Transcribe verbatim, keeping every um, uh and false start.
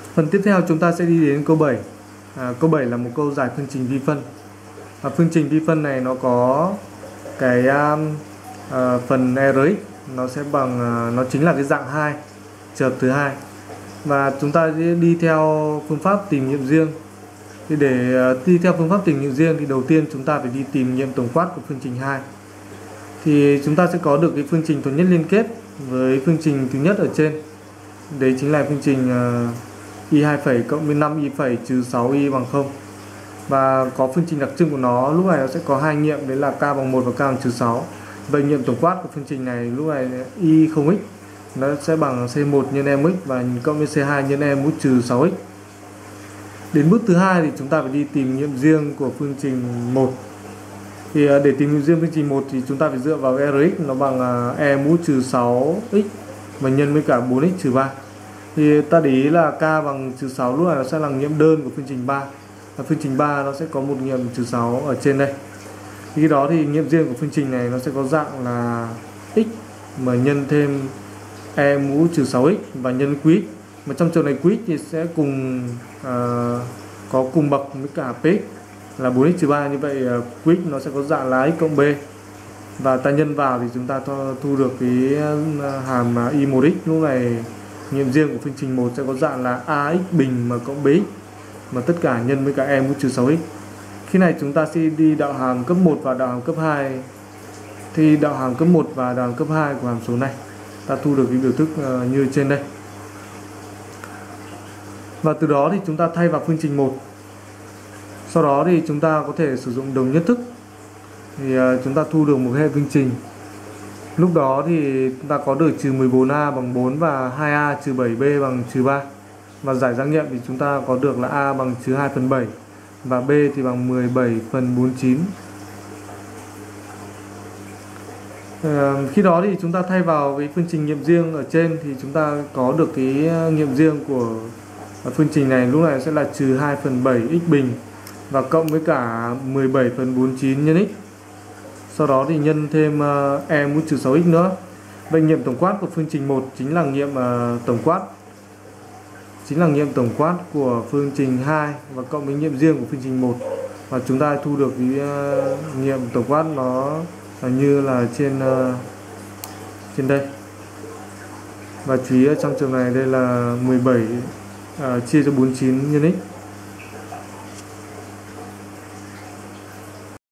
Phần tiếp theo chúng ta sẽ đi đến câu bảy. À, câu bảy là một câu giải phương trình vi phân. À, phương trình vi phân này nó có cái um, uh, phần Rx nó sẽ bằng uh, nó chính là cái dạng hai chợp thứ hai, và chúng ta sẽ đi theo phương pháp tìm nghiệm riêng. Thì để uh, đi theo phương pháp tìm nghiệm riêng thì đầu tiên chúng ta phải đi tìm nghiệm tổng quát của phương trình hai. Thì chúng ta sẽ có được cái phương trình thuận nhất liên kết với phương trình thứ nhất ở trên. Đấy chính là phương trình uh, y hai phẩy cộng với năm y phẩy trừ sáu y bằng không. Và có phương trình đặc trưng của nó lúc này nó sẽ có hai nghiệm, đấy là k bằng một và k bằng trừ sáu. Vậy nghiệm tổng quát của phương trình này lúc này y không x nó sẽ bằng c một nhân mx và cộng với c hai nhân m mũ trừ sáu x. Đến bước thứ hai thì chúng ta phải đi tìm nghiệm riêng của phương trình một. Thì để tìm nghiệm riêng phương trình một thì chúng ta phải dựa vào Rx nó bằng e mũ trừ sáu x và nhân với cả bốn x trừ ba. Thì ta để ý là k bằng trừ sáu lúc này nó sẽ là nghiệm đơn của phương trình ba. Và phương trình ba nó sẽ có một nghiệm trừ sáu ở trên đây. Khi đó thì nghiệm riêng của phương trình này nó sẽ có dạng là x mà nhân thêm e mũ trừ sáu x và nhân qx. Mà trong trường này qx thì sẽ cùng uh, có cùng bậc với cả px là bốn x trừ ba. Như vậy uh, qx nó sẽ có dạng là x cộng b. Và ta nhân vào thì chúng ta thu được cái uh, hàm uh, y một x. Lúc này nghiệm riêng của phương trình một sẽ có dạng là ax bình mà cộng bx, mà tất cả nhân với cả e mũ trừ sáu x. Khi này chúng ta sẽ đi đạo hàm cấp một và đạo hàm cấp hai. Thì đạo hàm cấp một và đạo hàm cấp hai của hàm số này ta thu được cái biểu thức uh, như trên đây. Và từ đó thì chúng ta thay vào phương trình một. Sau đó thì chúng ta có thể sử dụng đồng nhất thức. Thì uh, chúng ta thu được một hệ phương trình. Lúc đó thì chúng ta có được trừ mười bốn a bằng bốn và hai a trừ bảy b bằng trừ ba. Và giải ra nghiệm thì chúng ta có được là a bằng trừ hai phần bảy và b thì bằng mười bảy phần bốn mươi chín. À, khi đó thì chúng ta thay vào cái phương trình nghiệm riêng ở trên thì chúng ta có được cái nghiệm riêng của phương trình này lúc này sẽ là trừ hai phần bảy x bình và cộng với cả mười bảy phần bốn mươi chín nhân x. Sau đó thì nhân thêm uh, e mũ trừ sáu x nữa. Vậy nghiệm tổng quát của phương trình một chính là nghiệm uh, tổng quát chính là nghiệm tổng quát của phương trình hai và cộng với nghiệm riêng của phương trình một, và chúng ta thu được cái uh, nghiệm tổng quát nó như là trên uh, trên đây. Và chú ý ở trong trường này đây là mười bảy uh, chia cho bốn mươi chín nhân x.